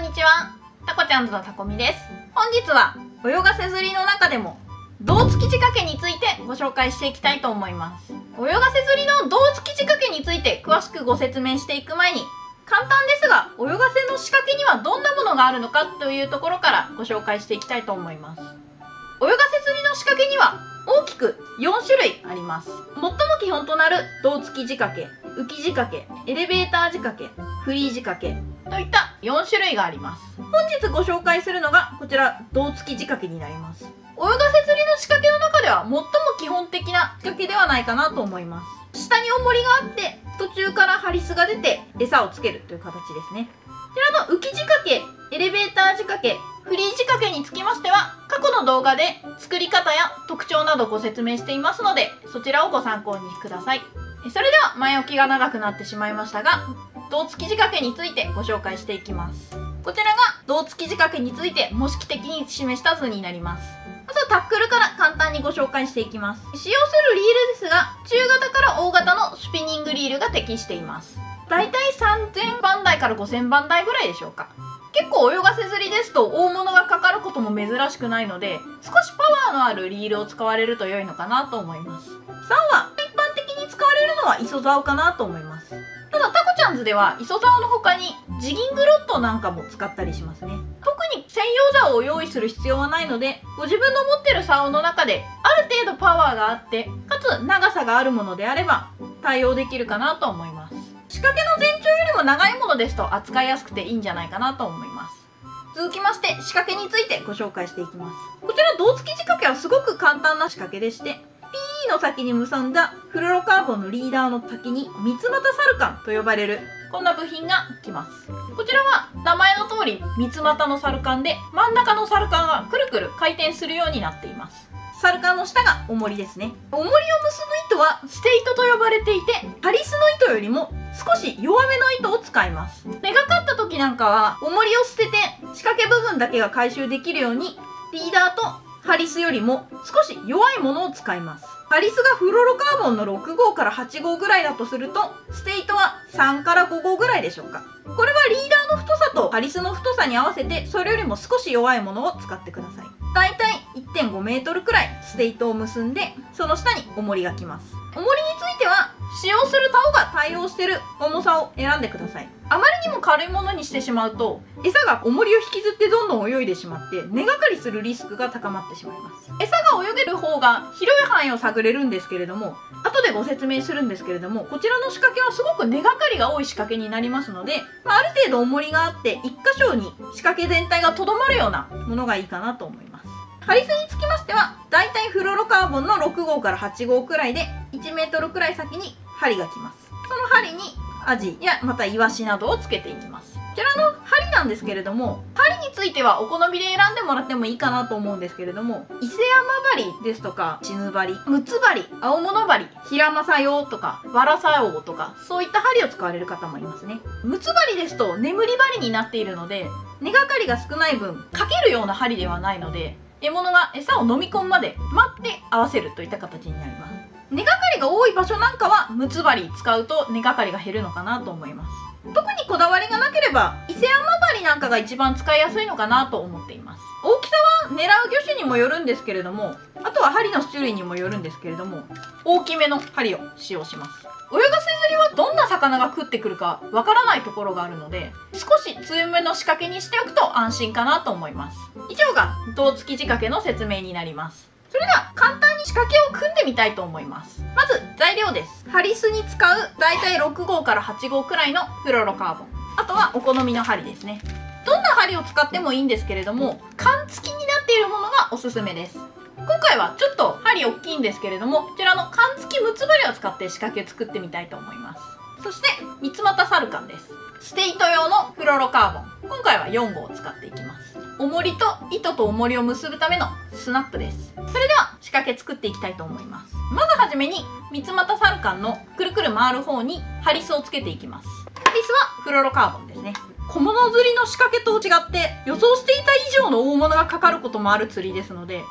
んにちは。タコちゃんズのタコミです。本日は泳がせ釣りの中でも胴付き仕掛けについてご紹介していきたいと思います。泳がせ釣りの胴付き仕掛けについて詳しくご説明していく前に、簡単ですが泳がせの仕掛けにはどんなものがあるのかというところからご紹介していきたいと思います。泳がせ釣りの仕掛けには大きく4種類あります。最も基本となる胴付き仕掛け、浮き仕掛け、エレベーター仕掛け、フリー仕掛けといった4種類があります。本日ご紹介するのがこちら胴付き仕掛けになります。泳がせ釣りの仕掛けの中では最も基本的な仕掛けではないかなと思います。下に重りがあって途中からハリスが出て餌をつけるという形ですね。こちらの浮き仕掛け、エレベーター仕掛け、フリー仕掛けにつきましては過去の動画で作り方や特徴などご説明していますので、そちらをご参考にください。それでは前置きが長くなってしまいましたが、胴付き仕掛けについてご紹介していきます。こちらが胴付き仕掛けについて模式的に示した図になります。まずはタックルから簡単にご紹介していきます。使用するリールですが、中型から大型のスピニングリールが適しています。だいたい3000番台から5000番台ぐらいでしょうか。結構泳がせ釣りですと大物がかかることも珍しくないので、少しパワーのあるリールを使われると良いのかなと思います。竿は一般的に使われるのは磯竿かなと思います。ただタコちゃんズでは磯竿の他にジギングロッドなんかも使ったりしますね。特に専用竿を用意する必要はないので、ご自分の持ってる竿の中である程度パワーがあってかつ長さがあるものであれば対応できるかなと思います。仕掛けの全長よりも長いものですと扱いやすくていいんじゃないかなと思います。続きまして仕掛けについてご紹介していきます。こちら胴付き仕掛けはすごく簡単な仕掛けでして、P の先に結んだフルロカーボンのリーダーの先に三つ股サルカンと呼ばれるこんな部品がきます。こちらは名前の通り三つ股のサルカンで、真ん中のサルカンがくるくる回転するようになっています。サルカンの下が重りですね。重りを結ぶ糸はステ糸と呼ばれていて、ハリスの糸よりも少し弱めの糸を使います。根がかった時なんかは重りを捨てて仕掛け部分だけが回収できるようにリーダーとハリスよりも少し弱いものを使います。ハリスがフロロカーボンの6号から8号ぐらいだとすると、ステ糸は3から5号ぐらいでしょうか。これはリーダーの太さとハリスの太さに合わせてそれよりも少し弱いものを使ってください。だいたい 1.5 メートルくらいステ糸を結んで、その下に重りがきます。重りについては使用する竿が対応している重さを選んでください。あまりにも軽いものにしてしまうと餌が重りを引きずってどんどん泳いでしまって根がかりするリスクが高まってしまいます。餌が泳げる方が広い範囲を探れるんですけれども、後でご説明するんですけれども、こちらの仕掛けはすごく根がかりが多い仕掛けになりますので、ある程度重りがあって1箇所に仕掛け全体がとどまるようなものがいいかなと思います。ハリスにつきましてはだいたいフロロカーボンの6号から8号くらいで1メートルくらい先に針がきます。その針にアジやまたイワシなどをつけていきます。こちらの針なんですけれども、針についてはお好みで選んでもらってもいいかなと思うんですけれども、伊勢山針ですとかチヌ針、ムツ針、青物針、平正用とかワラサオとかそういった針を使われる方もいますね。ムツ針ですと眠り針になっているので根がかりが少ない分かけるような針ではないので、獲物が餌を飲み込むまで待って合わせるといった形になります。根がかりが多い場所なんかはムツ針使うと根がかりが減るのかなと思います。特にこだわりがなければ伊勢山針なんかが一番使いやすいのかなと思っています。大きさは狙う魚種にもよるんですけれども、あとは針の種類にもよるんですけれども、大きめの針を使用します。泳がせ釣りはどんな魚が食ってくるかわからないところがあるので、少し強めの仕掛けにしておくと安心かなと思います。以上が胴付き仕掛けの説明になります。それでは簡単に仕掛けを組んでみたいと思います。まず材料です。ハリスに使うだいたい6号から8号くらいのフロロカーボン、あとはお好みの針ですね。どんな針を使ってもいいんですけれども、缶付きになっているものがおすすめです。今回はちょっと針大きいんですけれども、こちらの缶付きムツ針を使って仕掛けを作ってみたいと思います。そして三つ股サルカンです。ステ糸用のフロロカーボン、今回は4号を使っていきます。重りと糸と重りを結ぶためのスナップです。それでは仕掛け作っていきたいと思います。まずはじめに三つ股サルカンのくるくる回る方にハリスをつけていきます。ハリスはフロロカーボンですね。小物釣りの仕掛けと違って予想していた以上の大物がかかることもある釣りですので、か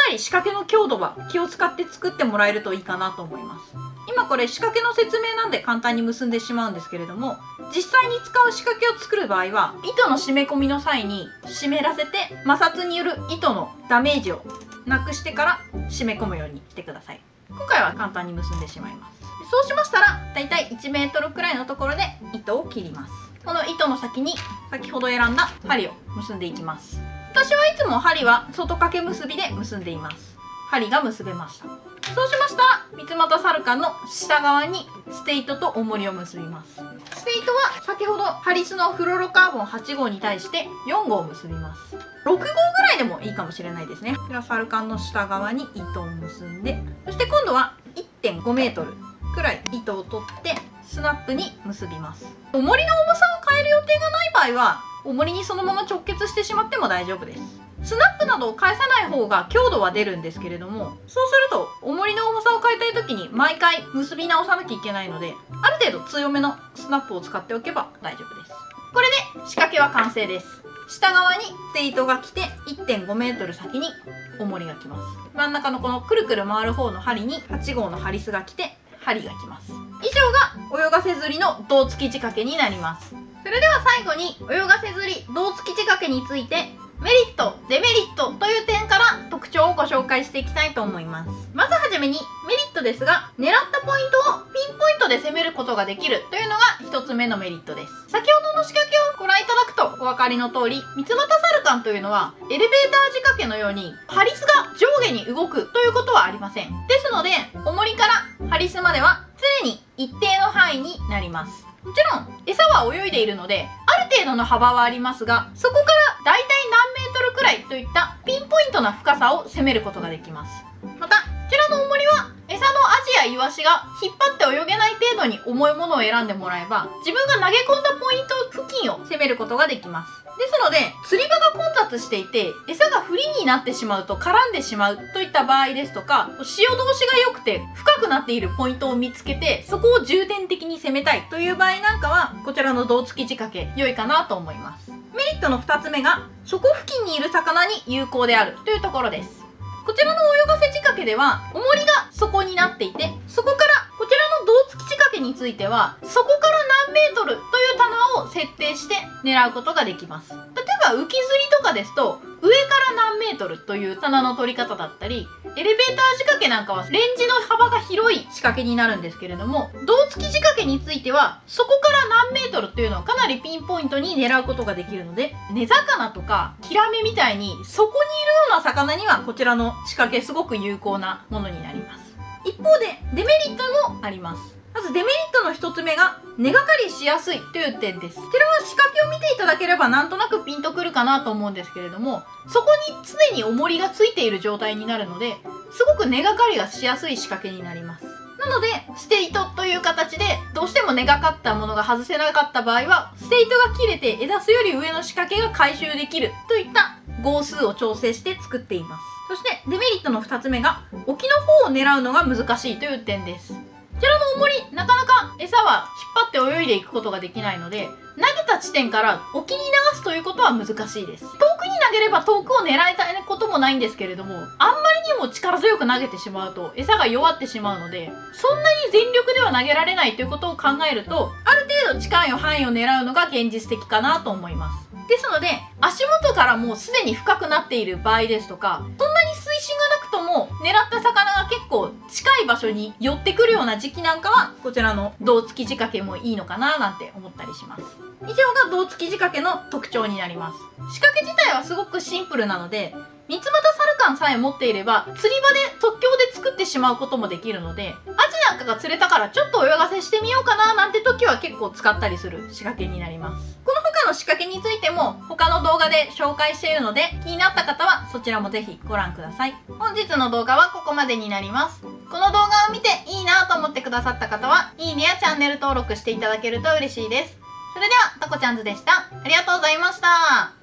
なり仕掛けの強度は気を使って作ってもらえるといいかなと思います。今これ仕掛けの説明なんで簡単に結んでしまうんですけれども、実際に使う仕掛けを作る場合は糸の締め込みの際に湿らせて摩擦による糸のダメージをなくしてから締め込むようにしてください。今回は簡単に結んでしまいます。そうしましたらだいたい1メートルくらいのところで糸を切ります。この糸の先に先ほど選んだ針を結んでいきます。私はいつも針は外掛け結びで結んでいます。針が結べました。そうしましたら三俣サルカンの下側にステイトと重りを結びます。ステイトは先ほどハリスのフロロカーボン8号に対して4号を結びます。6号ぐらいでもいいかもしれないですね。ではサルカンの下側に糸を結んで、そして今度は 1.5 メートルくらい糸を取ってスナップに結びます。重りの重さを変える予定がない場合は重りにそのまま直結してしまっても大丈夫です。スナップなどを返さない方が強度は出るんですけれども、そうすると重りの重さを変えたい時に毎回結び直さなきゃいけないので、ある程度強めのスナップを使っておけば大丈夫です。これで仕掛けは完成です。下側にステイトが来て 1.5 メートル先に重りが来ます。真ん中のこのくるくる回る方の針に8号のハリスが来て針が来ます。以上が泳がせ釣りの胴付き仕掛けになります。それでは最後に泳がせ釣り胴付き仕掛けについてメリット、デメリットという点から特徴をご紹介していきたいと思います。まずはじめにメリットですが、狙ったポイントをピンポイントで攻めることができるというのが1つ目のメリットです。先ほどの仕掛けをご覧いただくとお分かりの通り、三俣サルカンというのはエレベーター仕掛けのようにハリスが上下に動くということはありません。ですので、重りからハリスまでは常に一定の範囲になります。もちろん餌は泳いでいるのである程度の幅はありますが、そこからだいたい何メートルくらいといったピンポイントな深さを攻めることができます。またこちらの重りは餌のアジやイワシが引っ張って泳げない程度に重いものを選んでもらえば、自分が投げ込んだポイント付近を攻めることができます。ですので、釣り場が混雑していて餌がフリーになってしまうと絡んでしまうといった場合ですとか、潮通しが良くて深くなっているポイントを見つけてそこを重点的に攻めたいという場合なんかは、こちらの胴付き仕掛け良いかなと思います。メリットの2つ目が底付近にいる魚に有効であるというところです。こちらの泳がせ仕掛けでは重りが底になっていて、そこからこちらの胴付き仕掛けについてはそこから何メートルという棚を設定して狙うことができます。例えば浮き釣りとかですと上から何メートルという棚の取り方だったり、エレベーター仕掛けなんかはレンジの幅が広い仕掛けになるんですけれども、胴付き仕掛けについてはそこから何メートルというのをかなりピンポイントに狙うことができるので、根魚とかヒラメみたいにそこにいるような魚にはこちらの仕掛けすごく有効なものになります。一方でデメリットもあります。まずデメリットの1つ目が根がかりしやすいという点です。こちらは仕掛けを見ていただければなんとなくピンとくるかなと思うんですけれども、そこに常に重りがついている状態になるので、すごく根がかりがしやすい仕掛けになります。なのでステイトという形でどうしても根がかったものが外せなかった場合は、ステイトが切れて枝巣より上の仕掛けが回収できるといった号数を調整して作っています。そしてデメリットの2つ目が沖の方を狙うのが難しいという点です。こちらの重り、なかなか餌は引っ張って泳いでいくことができないので、投げた地点から沖に流すということは難しいです。遠くに投げれば遠くを狙いたいこともないんですけれども、あんまりにも力強く投げてしまうと餌が弱ってしまうので、そんなに全力では投げられないということを考えると、ある程度近い範囲を狙うのが現実的かなと思います。ですので、足元からもうすでに深くなっている場合ですとか、そんなに水深がなくとも狙った魚が結構近い場所に寄ってくるような時期なんかは、こちらの胴付き仕掛けもいいのかななんて思ったりします。以上が胴付き仕掛けの特徴になります。仕掛け自体はすごくシンプルなので、三俣サルカンさえ持っていれば釣り場で即興で作ってしまうこともできるので、アジなんかが釣れたからちょっと泳がせしてみようかななんて時は結構使ったりする仕掛けになります。この他の仕掛けについても他の動画で紹介しているので、気になった方はそちらもぜひご覧ください。本日の動画はここまでになります。この動画を見ていいなと思ってくださった方は、いいねやチャンネル登録していただけると嬉しいです。それでは、タコちゃんズでした。ありがとうございました。